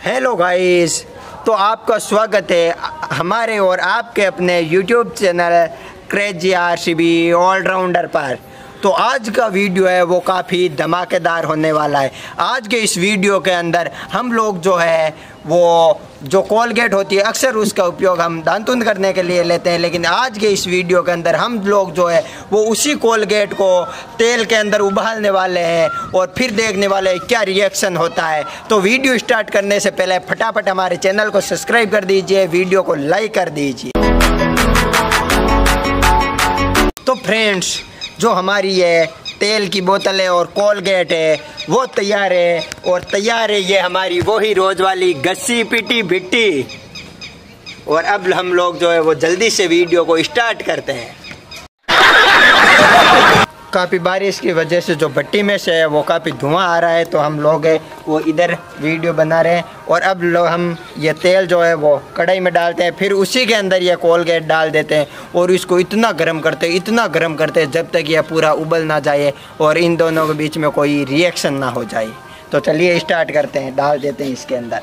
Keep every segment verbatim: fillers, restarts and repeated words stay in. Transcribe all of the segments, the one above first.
Hello guys, तो आपका स्वागत है हमारे और आपके अपने YouTube channel crazy RCB allrounder पर। तो आज का वीडियो है वो काफ़ी धमाकेदार होने वाला है। आज के इस वीडियो के अंदर हम लोग जो है वो जो कोलगेट होती है अक्सर उसका उपयोग हम दांतुन करने के लिए लेते हैं, लेकिन आज के इस वीडियो के अंदर हम लोग जो है वो उसी कोलगेट को तेल के अंदर उबालने वाले हैं और फिर देखने वाले हैं क्या रिएक्शन होता है। तो वीडियो स्टार्ट करने से पहले फटाफट हमारे चैनल को सब्सक्राइब कर दीजिए, वीडियो को लाइक कर दीजिए। तो फ्रेंड्स, जो हमारी ये तेल की बोतल है और कोलगेट है वो तैयार है, और तैयार है ये हमारी वही रोज वाली घसी पिटी भिट्टी। और अब हम लोग जो है वो जल्दी से वीडियो को स्टार्ट करते हैं। काफ़ी बारिश की वजह से जो भट्टी में से है वो काफ़ी धुआं आ रहा है, तो हम लोग है वो इधर वीडियो बना रहे हैं। और अब लोग हम ये तेल जो है वो कढ़ाई में डालते हैं, फिर उसी के अंदर ये कोलगेट डाल देते हैं और इसको इतना गर्म करते हैं इतना गर्म करते हैं जब तक ये पूरा उबल ना जाए और इन दोनों के बीच में कोई रिएक्शन ना हो जाए। तो चलिए स्टार्ट करते हैं, डाल देते हैं इसके अंदर।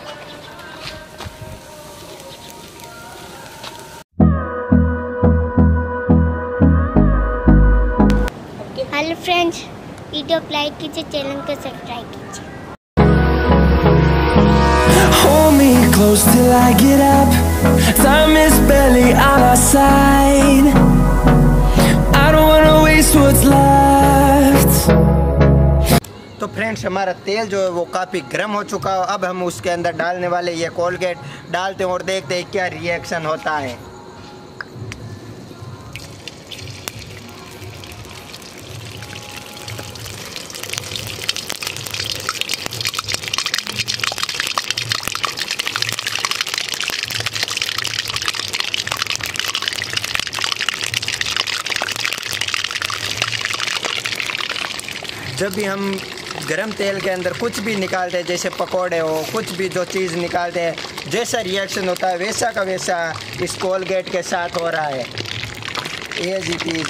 हेलो फ्रेंड्स, वीडियो को लाइक कीजिए, चैनल को सब्सक्राइब कीजिए। Hold me close till I get up. Time is barely on our side. I don't wanna waste what's left. तो फ्रेंड्स, हमारा तेल जो है वो काफ़ी गर्म हो चुका है। अब हम उसके अंदर डालने वाले ये कोलगेट डालते हैं और देखते हैं क्या रिएक्शन होता है। जब भी हम गरम तेल के अंदर कुछ भी निकालते हैं, जैसे पकोड़े हो कुछ भी जो चीज़ निकालते हैं, जैसा रिएक्शन होता है वैसा का वैसा इस कोलगेट के साथ हो रहा है। ये जी चीज़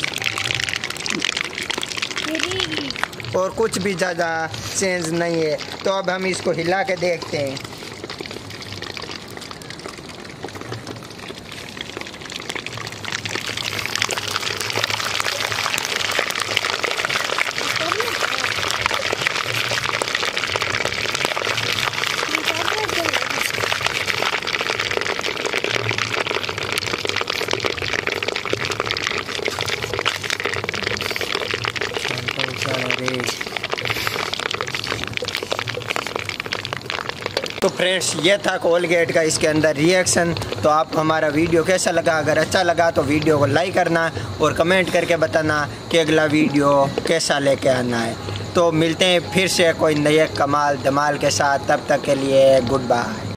और कुछ भी ज़्यादा चेंज नहीं है। तो अब हम इसको हिला के देखते हैं। तो फ्रेंड्स, ये था कोलगेट का इसके अंदर रिएक्शन। तो आपको हमारा वीडियो कैसा लगा? अगर अच्छा लगा तो वीडियो को लाइक करना और कमेंट करके बताना कि अगला वीडियो कैसा लेके आना है। तो मिलते हैं फिर से कोई नए कमाल धमाल के साथ, तब तक के लिए गुड बाय।